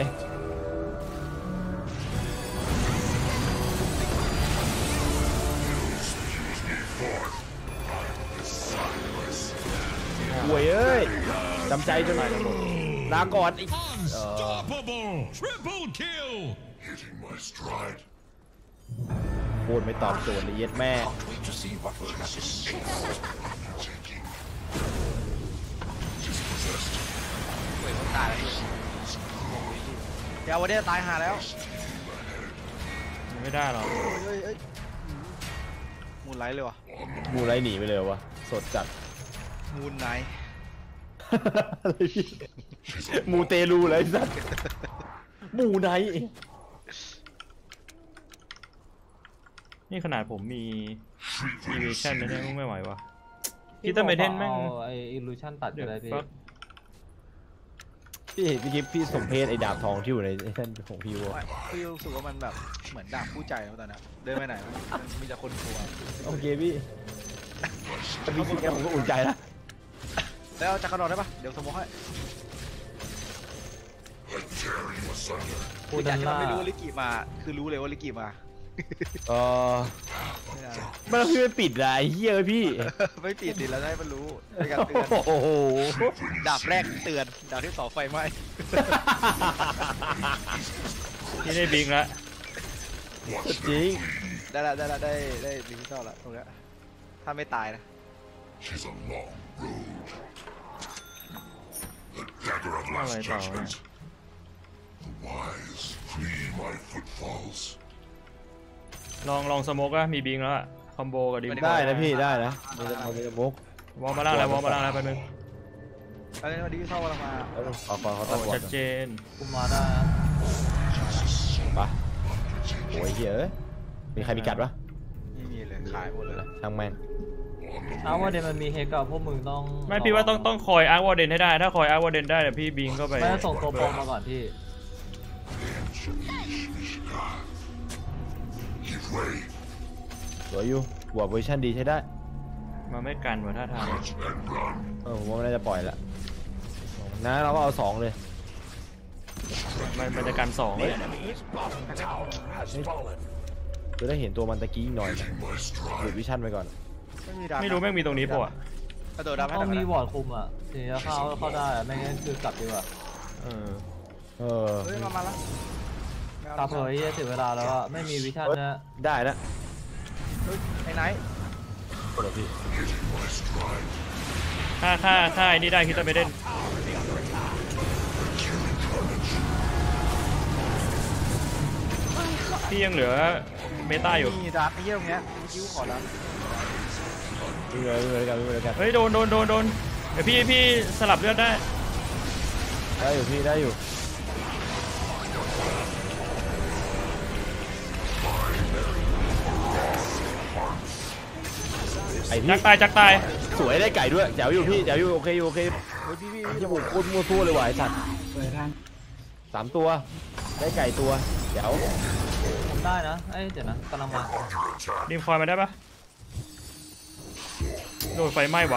หวยเอ้ยจำใจจนลาก่อนอีก Unstoppable! Triple kill! Hitting my stride. โคตรไม่ตอบโจทย์เลยเย็ดแม่ Wait to see what will happen. Taking. Dispossessed. เฮ้ยมันตายแล้วพี่เดี๋ยววันนี้ตายหาแล้วไม่ได้หรอกเฮ้ยมูนไลท์เลยวะมูไรหนีไปเลยวะสดจัดมูนไนท์อะไรพี่มูเตลูเลยไอ้สัสมูไนท์นี่ขนาดผมมีอีเวชั่นนะเนี่ยไม่ไหววะคิดแต่ไม่เท่นแม่งเอาไอ้อิลูชันตัดเดี๋ไปยวเลยพี่ก็พี่เห็นพี่กิฟพี่สมเพศไอ้ดาบทองที่อยู่ในไอ้นั่นของพี่วะพี่รู้สึกว่ามันแบบเหมือนดาบคู่ใจแล้วตอนนี้เดินไปไหนมันมีแต่คนกลัวโอเคพี่แต่พี่คิดแค่ผมก็อุ่นใจแล้วแล้วเอาจักรนอนได้ปะเดี๋ยวสมมติให้ I tear you asunder. กูคืออดัย่างนที่มัล่านไม่รู้ว่าลิกิมาคือรู้เลยว่าลิกิมาเออไม่ได้มันพี่ไม่ปิดอะไอ้เหี้ยพี่ไม่ปิดดิแล้วให้มันรู้ในการเตือนโอ้โหดาบแรกเตือนดาบที่สองไฟไหม้นี่ได้บิงแล้วจริงได้ดิจิตอลละตรงเนี้ยถ้าไม่ตายนะ 'Tis a long road. The dagger of อะไร last ต่อเนี่ย judgment. The wise flee my footfalls. ลองสโมกอะมีบิงแล้วอะคอมโบกับดิมได้นะพี่ได้นะมีแต่มุกวอลมาล่างแล้ววอลมาล่างแล้วแป๊บนึงตอนนี้วันนี้เข้ามาเขาตัดโอ้บอลชัดเจนกูมาได้นะปะโอ้ยเหี้ยเอ้ยมีใครมีกัดปะไม่มีเลยขายหมดเลยช่างแม่งเอาว่าเดนมันมีเฮกกับพวกมึงต้องไม่พี่ว่าต้องคอยอาร์ควอร์เดนให้ได้ถ้าคอยอาร์ควอร์เดนได้เดี๋ยวพี่บิงก็ไปไม่ต้องส่งตัวปลอมมาก่อนพี่ Give way. สวยอยู่หัวโพซิชั่นดีใช้ได้มาไม่กันว่ะท่าทาง Cut and run. ผมว่าไม่น่าจะปล่อยละนะเราก็เอา2เลยมันจะกัน2เลยจะได้เห็นตัวมันตะกี้อีกหน่อย My หยุด stride. วิชั่นไปก่อนไม่รู้แม่งมีตรงนี้ปะวะกระโดดดำให้ต้องหน่มีอยวอร์ดคุมอ่ะถึงจะเข้าได้อะไม่งั้นคือกลับดีกว่าเออเออเฮ้ยมาแล้วกลับเถอะไอ้เหี้ยเสียเวลาแล้วอ่ะไม่มีวิชั่นนะได้นะไอ้ไนท์กดพี่ My stride. ค่าไอ้นี่ได้คิดจะไปเล่นพี่ยังเหลือเมตาอยู่มีดาร์กไอ้เหี้ยตรงเนี้ยคิ้วขอแล้ววิ่งเลยกันวิ่งเลยกันเฮ้ยโดนเดี๋ยวพี่สลับเลือดได้ได้อยู่พี่ได้อยู่ไอพี่จักตายสวยได้ไก่ด้วยแจ๋วอยู่พี่แจ๋วอยู่โอเคอยู่โอเคเฮ้ยพี่ที่ผมโคตรมั่วซั่วเลยว่ะไอสัตว์เปิดทาง 3 ตัวได้ไก่ตัวแจ๋วผมได้นะเอ้ยเดี๋ยวนะกำลังมาดีมคอยมาได้ปะโดนไฟไหม้ว่ะ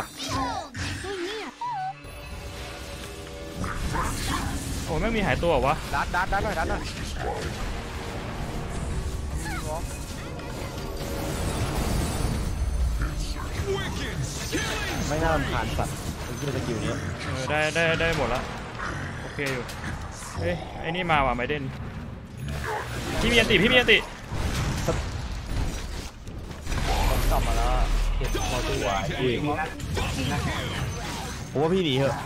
โอ้แม่งมีหายตัวเหรอวะดัดหน่อยดัดหน่อยไม่น่ารำคาญสัตว์คือสกิลนี้ได้หมดละโอเคอยู่เฮ้ยไอ้นี่มาว่ะไมเดนพี่มีอันติผมกลับมาแล้วเก็บพอตัวอุ้ยผมว่าพี่หนีเถอะ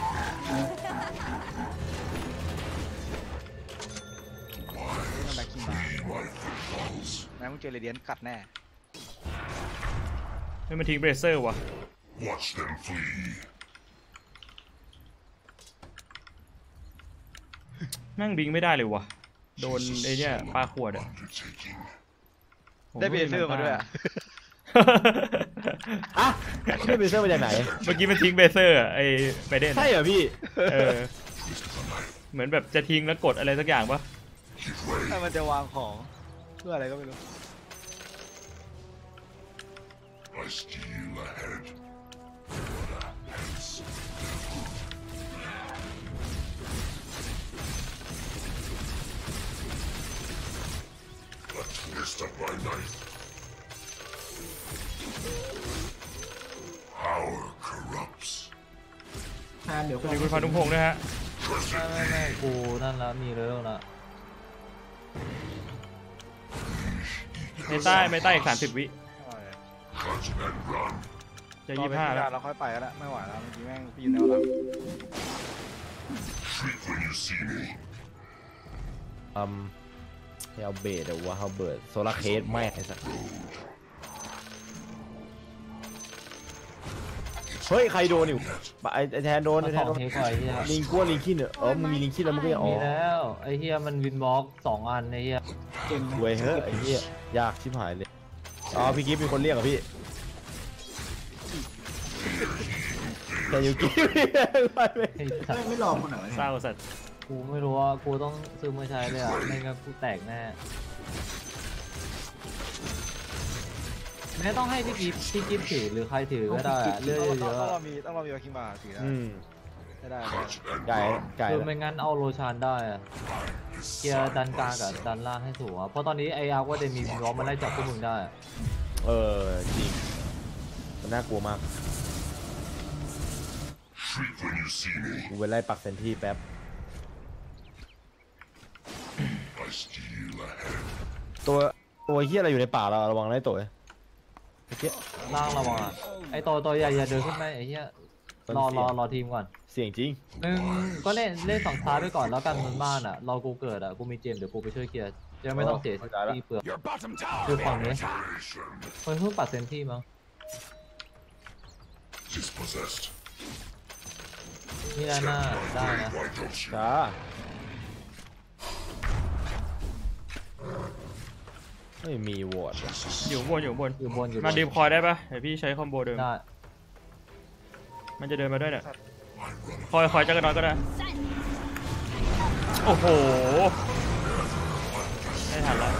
แบ็คคิงมาแม่งมึงเจอเรเดียนกัดแน่ให้มันทิ้งเบรเซอร์ว่ะ Watch them flee. แม่งบิงไม่ได้เลยว่ะโดนไอ้เนี่ยปลาขวดอะ Undertaking. ได้เบเซอร์มาด้วยอ่ะอ่ะพี่เบเซอร์มาจากไหนเมื่อกี้มันทิ้งเบเซอร์อะไอ้ไมเดนใช่เหรอพี่เออเหมือนแบบจะทิ้งแล้วกดอะไรสักอย่างปะ Give way. ถ้ามันจะวางของเพื่ออะไรก็ไม่รู้ I steal ahead. Hence. A twist of my knife. Power corrupts. ทานเดี๋ยวสวัสดีคุณพานุพงศ์ด้วยฮะไม่กูนั่นละมีเรื่องละไม่ใต้อีก30 วิ Cut and run. จะ25แล้วเราค่อยไปแล้วไม่ไหวแล้วเมื่อกี้แม่งพี่อยู่แนวหลัง Shriek when you see me. เฮลเบดหรือว่าเฮลเบิร์ดโซลาเคสแม่งไอ้สัสเฮ้ยใครโดนอยู่ไอ้แทนโดนมาไอ้แทสนอโดงนเทคก่อนไอ้เหี้ยลิงกั้วลิงคินเหรอมึงมีลิงคินแล้วมึงก็ยังอ๋อมีแล้วไอ้เหี้ยมันวินบล็อก2 อันไอ้เหี้ยเก่งรวยเฮ้ยไอ้เหี้ยยากชิบหายเลยอ๋อพี่กิฟต์มีคนเรียกเหรอพี่แต่อยู่กิฟต์ไปไหมไอ้สัตว์ไม่รอคนไหนวะเศร้าสัตว์กูไม่รู้ว่ากูต้องซื้อมาใช้เลยอ่ะไม่งั้นกูแตกแน่แม้ต้องให้พี่กิฟต์ถือหรือใครถือก็ได้อะเลือดเยต้องอะเรามีวาคิงบาถือนะได้ Cut and ไก่ run. ไก่คือไม่งั้นเอาโรชานได้อะเกียร์ดันกลางกับดันล่างให้ถูกอะเพราะตอนนี้ไออาร์ว่าเดมีวินบล็อกมันไล่จับพวกมึงได้อะเออจริงมันน่ากลัวมาก Shriek when you see me. กูไปไล่ปักเซนที่แป๊บ I steal ahead. ตัวเฮียอะไรอยู่ในป่าเราระวังนะไอ้ตัวไอ้เหี้ยล่างระวังอะไอตัวใหญ่อย่าเดินขึ้นไปไอ้เหี้ยรอทีมก่อนเสียงจริงก็เล่น2 ท้ายไปก่อนแล้วกันมันบ้านอ่ะรอกูเกิดอ่ะกูมีเจมเดี๋ยวกูไปช่วยเกียร์ยังไม่ต้องเสียที่เปลือกคือฝั่งนี้ Duration. คนเพิ่งปัดเซนที่มั้ง She's possessed. นี่ได้หน้าได้นะ Why don't you? จ้าไม่มีวอร์ดอยู่ข้างบนอยู่ข้างบนอยู่บนอยู่บนมาดีมคอยได้ปะเดี๋ยวพี่ใช้คอมโบเดิมได้มันจะเดินมาด้วยเนี่ยคอยจักรนอนก็ได้โอ้โหไม่ทันละ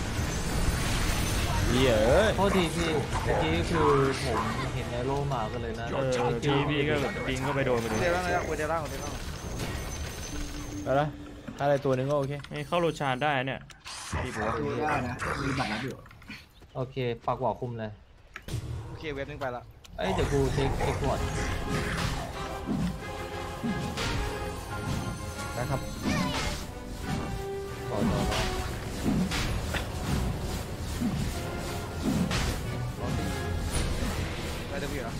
เหี้ยเอ้ยโทษทีพี่เมื่อกี้คือผมเห็นไอโร่มาก็เลยนะพี่ก็แบบบิงก็ไปโดนไปดูเดี๋ยวล่างนะกูเดี๋ยวล่างกูเดี๋ยวล่างแล้วนะถ้าอะไรตัวหนึงก็โอเคนี่เข้าโรชานได้เนี่ยดีบัวดูได้นะมีบัตรรับอยู่โอเคฝากบอกคุมเลยโอเคเว็บนึงไปละเอ้ยเดี๋ยวกูเช็คก่อนนะครับต่อได้เดี๋ยวพี่เหรอ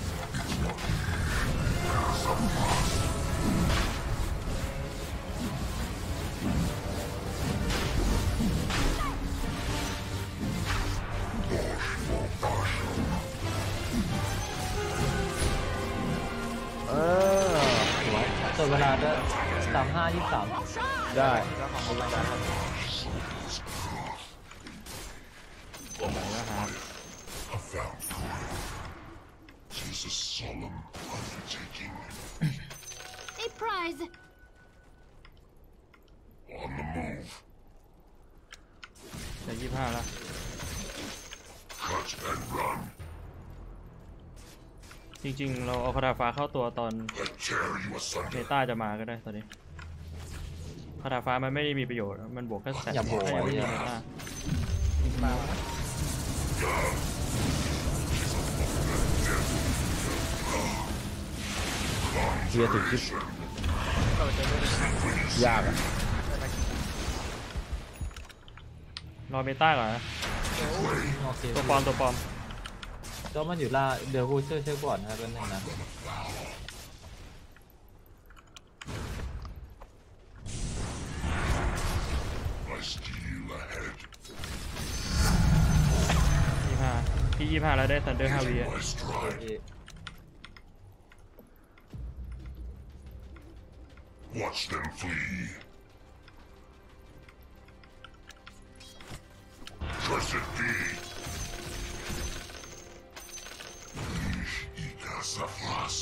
เออส่วนเวลาจะ35 23 ได้แล้วของกูไปได้ครับ I found her. Tis a solemn undertaking. A prize. On the move. แต่25แล้ว Cut and run. จริงๆเราเอาคาถาฟ้าเข้าตัวตอน I tear you เม asunder. ตาจะมาก็ได้ตอนนี้คาถาฟ้ามันไม่ได้มีประโยชน์มันบวกแค่แสนอย่าโบกให้ไว้ไม่มีอย่าเมตาเทียร์ถึงชิปยากอ่ะรอเมตาก่อนนะโอเคตัวปลอมตัวปลอมก็มันอยู่ล่าเดี๋ยวกูช่วยเช็คก่อนนะครับเป็นหนึ่งนะ I steal ahead. 25พี่25แล้วได้ทันเดอร์5วิอะ My stride. พี่ Watch them flee. Cursed be. Ika Safras.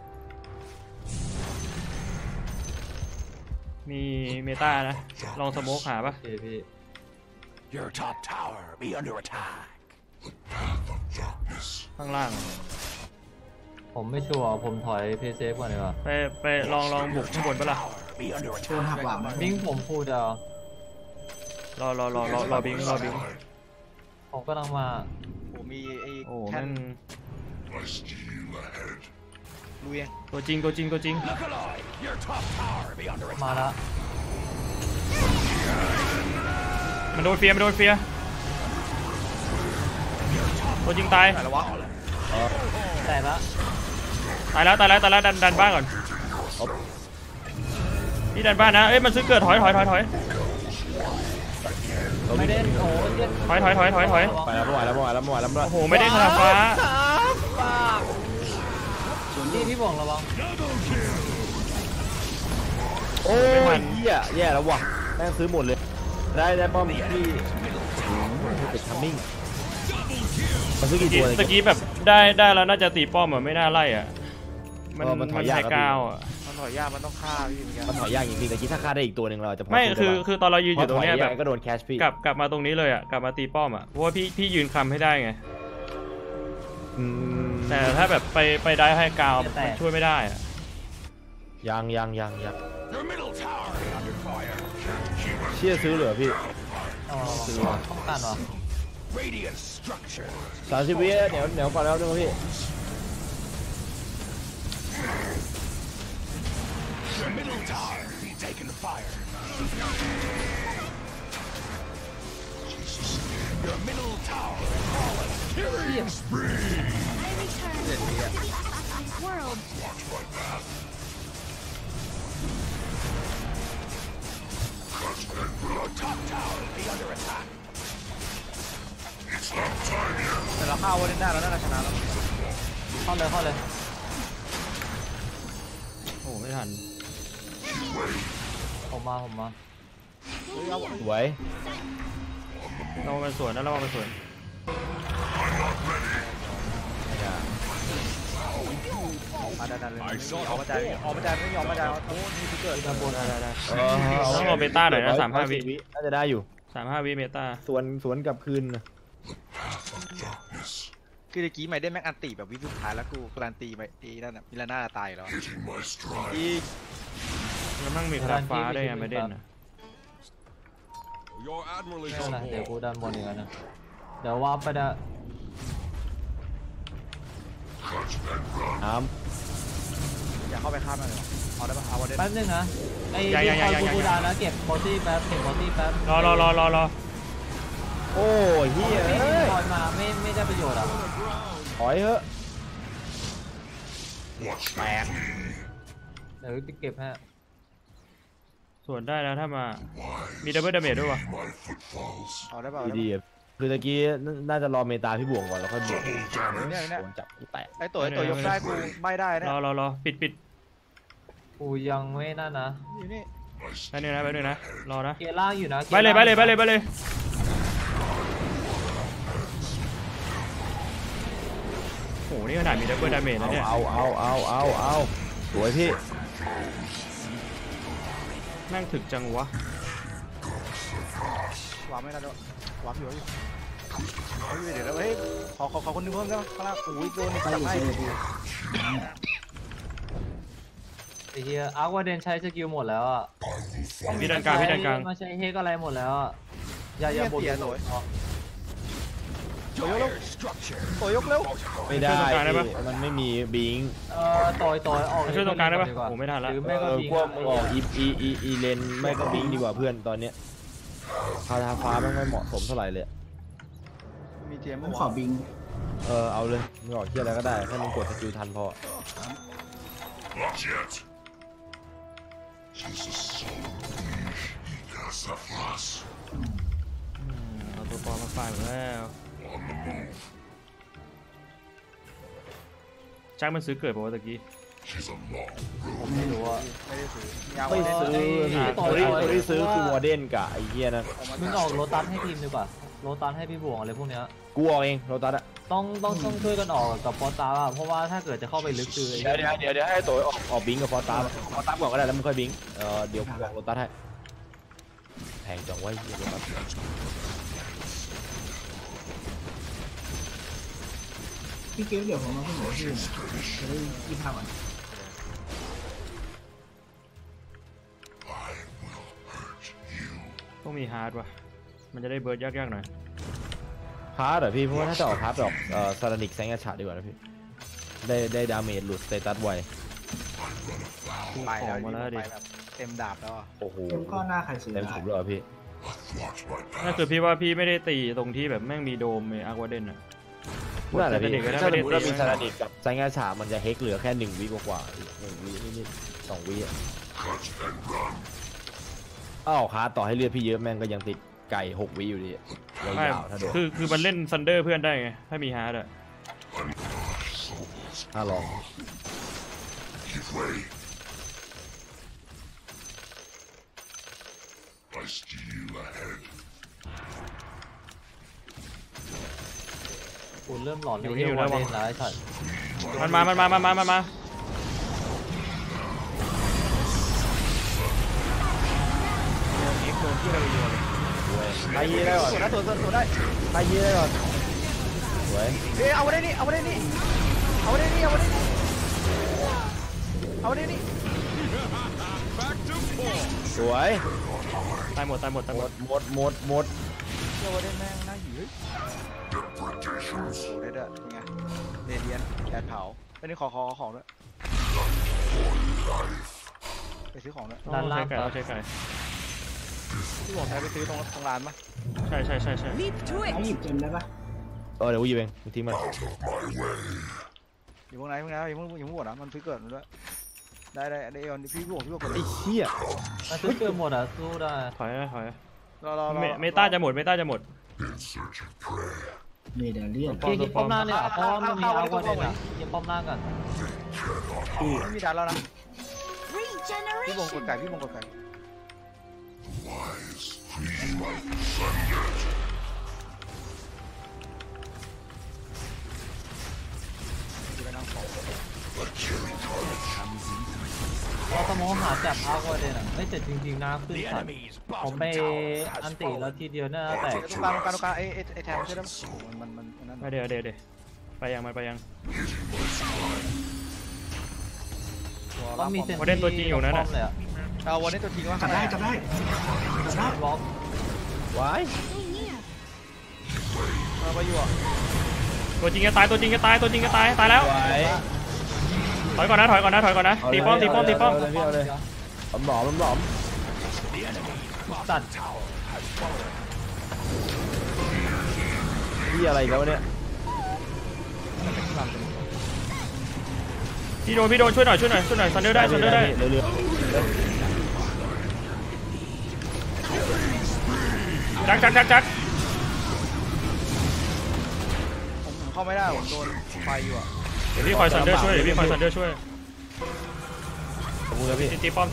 มีเมตานะลองสโมกหาปะโอเคพี่ Your top tower be under attack. Path of darkness. ข้างล่างผมไม่ชัวร์ผมถอยเพย์เซฟก่อนดีกว่าไปลองบุกข้างบนปะล่ะ Be under โดน attack. หักหลังบิงผมพูดเอารอบิงรอบิงผมก็ต้องมาผมมีไอ้โอ้แท่แม่นง I steal ahead. ลุยเองตัวจริง Nikolai, your top tower be under มา attack. ละมันโดนเฟียร์ตัวจริงตายไหนแล้ววะแต่ละตายแล้วดันบ้านก่อนนี่ดันบ้านนะเอ้ยมันซื้อเกิดถอยไม่ได้โอ้ยเย็นถอยไปแล้วไม่ไหวแล้วโอ้โหไม่ได้คาถาฟ้าพี่บ่งระวังโอ้ยเหี้ยแย่แล้วว่ะแม่งซื้อหมดเลยได้ป้อมที่ติดทัมมิ่งมันซื้อกี่ตัวเลยตะกี้แบบได้แล้วน่าจะตีป้อมอ่ะไม่น่าไล่อ่ะมันมันถอยไฮยากครับกราวอ่ะมันถอยยากมันต้องฆ่าพี่เหมือนกันมันถอยยากจริงๆแต่คิดถ้าฆ่าได้อีกตัวหนึ่งเราจะพอไม่สู้ด้คือตอนเรายืนอยู่ตรงเนี้ยพถแบบก็โดนแคชพี่กลับมาตรงนี้เลยอ่ะกลับมาตีป้อมอ่ะเพราะว่าพี่ยืนคำให้ได้ไงอืมแต่ถ้าแบบไปได้ไฮกราวมันช่วยไม่ได้อ่ะยัง Your middle tower be under fire. เชี่ยซื้อเหรอพี่อ๋อต้องการวะ Radiant structure. 30 วิเหนียวก่อนแล้วนึงพี่ Your middle tower be taken fire. Your middle tower fallen. Killing spree. I return to the world. Your top tower be under attack. แต่เราฆ่าวันนี้ได้แล้วน่าจะชนะแล้วเข้าเลยไม่ทันผมมาสวยเรามาสวนนะเรามาสวนมาดันเลยออกมาจ่ายไม่ยอมมาจ่ายโอ้นี่คือเกิดด้านบนได้ต้องรอเบต้าหน่อยนะ35 วิน่าจะได้อยู่ 35 วิเมตาสวนกลับคืนคือเมื่อกี้ไม่ได้แม็กอันตีแบบวิสุดท้ายแล้วกูการันตีไปตีนั่นน่ะมิลาน่าตายแล้ว Hitting my stride. อีกแล้วมั่งมีคาราฟ้าได้ไงไม่เด่นนะ Your admiral is ไม่เป็นไร on เดี๋ยว board. กูด้านบนอีกแล้วนะเดี๋ยววาร์ปไปนะน้อย่าเข้าไปข้ามมันเลยเอาได้ปะเอาได้แป๊บนึงนะไอ้กูดาวนะเก็บโมตี้แป๊บรอำโอ้ยเฮียไม่เอ้ยถอยมาไม่ได้ประโยชน์อ่ะถอยเถอะ Watch that. เดี๋ยวไปเก็บฮะสวนได้แล้วถ้ามามีดับเบิลดาเมจด้วยวะ My footfalls. เอาได้ปะดีๆคือตะกี้น่าจะรอเมตาพี่บวงก่อนแล้วค่อยบวก Double damage. เนี่ยโดนจับกูแตกไอ้ตัวยกได้กูไม่ได้นะรอปิดกูยังไม่นั่นนะอยู่นี่แป๊บนึงนะรอนะเกล่างอยู่นะไปเลยโหนี่ขนาดมีดับเบิลดาเมจนะเนี่ยเอาสวยพี่แม่งถึกจังวะวางไม่ได้ด้วยวางอยู่เดี๋ยวเฮ้ยขอคนนึงเพิ่มได้ปะข้างล่างอุ้ยโดนไปตัดอยู่ให้ที่เลยพี่ไอ้เฮียอาร์ควาเดนใช้สกิลหมดแล้วอ่ะพี่ดันกลางมาใช้เฮกอะไรหมดแล้วอ่ะอย่าบ่นตัวยกเร็วไม่ได้มันไม่มีบิงต่อยออกช่วยตรงกลางได้ปะโอ้ไม่ทันละหรือไม่ก็บิงพวกมึงออกอีเลนไม่ก็บิงดีกว่าเพื่อนตอนเนี้ยคาถาฟ้าไม่เหมาะสมเท่าไหร่เลยมีเจมผมขอบิงเอาเลยมึงออกเที่ยอะไรก็ได้แค่มึงกดสกิลทันพอ Not yet. Jesus so Cassafras. เอาตัวปลอมมาฝ่ายหมดแล้ว On the move. จ้างมันซื้อเกิดป่าวะตะกี้ She's a long ผมไม่รู้อ่ะไม่ได้ซื้อยาวไม่ซื้อพี่คนที่ซื้อคือวอร์เดนกับไอ้เหี้ยนะมึงออกโรตัสให้ทีมดีกว่าโรตัสให้พี่บวงอะไรพวกเนี้ยกูออกเองโรตัสอะต้องช่วยกันออกกับฟอสตาร์เพราะว่าถ้าเกิดจะเข้าไปลึกคือเดี๋ยวให้ตัวออกบิงกับฟอร์ตาก่อนก็ได้แล้วมึงค่อยบิงเดี๋ยวกูออกโรตัสให้แพงจังวะเหี้ยโรตัสพี่เกมเดี๋ยวผมมาขึ้นหัวพี่นะจะได้ยี่ห้าวัน I will hurt you. ต้องมีฮาร์ดว่ะมันจะได้เบิร์ดยากๆหน่อยพาร์ทเหรอพี่เพราะว่าถ้าจะออกพาร์ทออกซารานิกแซงกระฉาดีกว่านะพี่ได้ดาเมจหลุดสเตตัสไวไปแล้วแบบเต็มดาบแล้วโอ้โหเกมก็หน้าใครซื้อเต็มได้ถุงเลยพี่ Athwart my นั่น path. คือพี่ว่าพี่ไม่ได้ตีตรงที่แบบแม่งมีโดมในอาร์ควาเดนอะนั่นแหละพี่ถ้าถ้าไม่สได้มมติตีว่ามีซารานิกกับแซงกระฉามันจะเฮกเหลือแค่1 วิกว่า1 วินิดๆ2 วิ Cut and run. อ้าวพาร์ทต่อให้เลือดพี่เยอะแม่งก็ยังติดไก่6 วิอยู่ดียาวๆถ้าโดนคือมันเล่นซันเดอร์เพื่อนได้ไงถ้ามีฮาร์ดอะถ้าลอง Give way. I steal ahead. กูเริ่มหลอนในเรื่องวอร์เดนแล้วไอ้สัตว์มันมาไปยีได้ก่อนตัวได้ไปยีได้ก่อนสวยเอาได้นี่สวยตายหมดหมดเจ้าได้แม่งน่าหิว Depredations. โอ้ได้ด้วยไงเรเดียนแกเผาไปนี่ขอของด้วยไปซื้อของด้วยด้านล่างเราใช้ไก่ที่บอกใช้ไปซื้อตรงร้านปะใช่ไอ้หยิบเจมได้ปะเดี๋ยวกูยิงเองมึงทิ้งมัน Out of my way. อยู่พวกไหนอย่าเพิ่งหมดนะมันซื้อเกิดมันด้วยได้เอาพี่บวกกดไอ้เหี้ยมันซื้อเกินหมดอ่ะสู้ได้ถอยรอเมตาจะหมด In search of prey. เมเดเลียนเกียร์ป้อมล่างเนี่ยเพราะว่ามันมีอาร์ควาเดนอ่ะเกียร์ป้อมล่างกันไม่มีดันแล้วนะพี่บงกดไก่พี่บงกดไก่ Wise scream like thunder. กูไปนั่งขอ The cherry comes. เราสมองหาจับอาร์ควาเดนอ่ะไม่แต่จริงๆนะขึ้น The สัตว์ enemy's ผม bottom ไป tower อัน has ติแล้ว fallen. ทีเดียวน่าแตกตรงกลางไอ้แทนใช่ไหมมันนั่นเดี๋ยวไปยังมันไปยังต้องมีเซนโมเดลตัวจริงอยู่นั่นน่ะเลยอะเอาวันนี้ตัวจริงว่าจับได้จับได้จับได้ล็อกวาย Stay near. เราไปอยู่อ่ะตัวจริงจะตายตายแล้ววายถอยก่อนนะตีป้อมเอาเลยพี่เอาเลยหลอมสัตว์พี่อะไรอีกันวะเนี่ยพี่โดนช่วยหน่อยซันเดอร์ได้เรือจักผมเข้าไม่ได้ผมโดนไฟอยู่อ่ะเดี๋ยวพี่คอยซันเดอร์ช่วยขอบคุณครับพี่ตีป้อม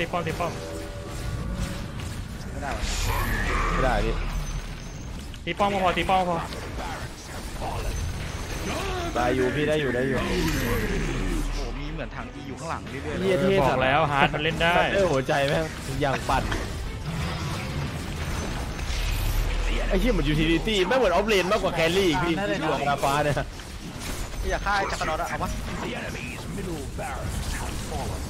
ไม่ได้ไม่ได้พี่ตีป้อมก็พอได้อยู่พี่ได้อยู่โอ้โหมีเหมือนถังอีอยู่ข้างหลังเรื่อยๆเหี้ยเท่บสัอตกว์แล้วฮาร์ดมันเล่นได้หัวใจแม่งอย่างปั่นไอ้เหี้ยเหมือนยูทิลิตี้ไม่เหมือนออฟเลนมากกว่าแครี่อีกพี่ที่อยู่กับฟ้าเนี่ยพี่อยากฆ่าจักรนอตเอาปะ The enemy's middle barracks has fallen.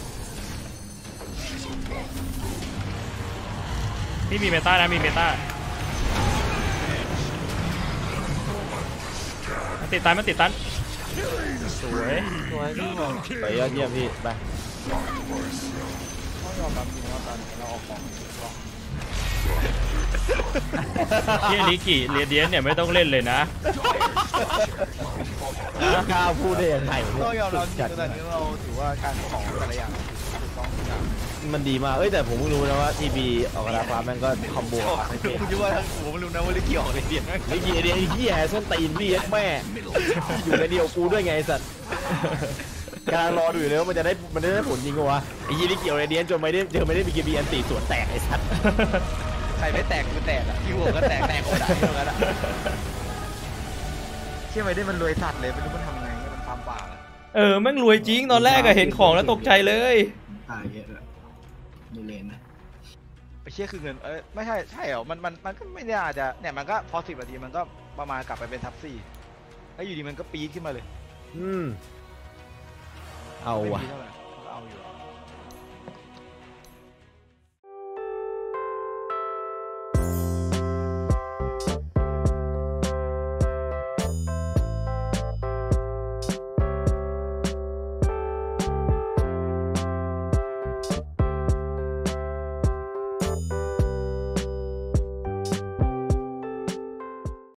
พี่มีเมตานะมันติดตันสวยสวยพี่บอกไปยอดเยี่ยมพี่ไปต้องยอมรับจริงว่าตอนนี้เราออกของที่ลิกิเรียเดียนเนี่ยไม่ต้องเล่นเลยนะกล้าพูดได้ยังไงต้องยอมรับจริจัดงตอนนี้เราถือว่าการของแต่ละอย่างถูกต้องทุกอย่างมันดีมากแต่ผมเพิ่งรู้นะว่าทีบีออกกระดาษฟ้าแม่งก็คอมโบคุณคิดว่าผมไม่รู้นะว่าลิเกี่ยวอะไรเดียนไหมไอ้เหี้ยไอ้เหี้ยส้นตีนพี่แม่อยู่ในเดียวกูด้วยไงไอ้สัตว์กำลังรอดูอยู่เลยว่ามันจะได้ผลจริงวะไอ้ยี่นี่เกี่ยวเรเดียนจนไม่ได้มีกีบีอันตีสวนแตกไอ้สัตว์ใครไม่แตกคือแตกอ่ะพี่หัวก็แตกโคตรได้เหมือนกันอ่ะเชื่อไหมได้มันรวยสัตว์เลยไม่รู้มันทำไงมันฟาร์มป่าแม่งรวยจริงตอนแรกอะเห็นของแล้วตกใจเลยตายเยอะเลยมีเลนนะไปเชื่อคือเงินไม่ใช่เหรอมันก็ไม่น่าจะเนี่ยมันก็พอ10 นาทีมันก็ประมาณกลับไปเป็นทับ4แล้วอยู่ดีมันก็ปี๊ดขึ้นมาเลยเอาว่ะไม่มีเท่าไหร่มันก็เอาอยู่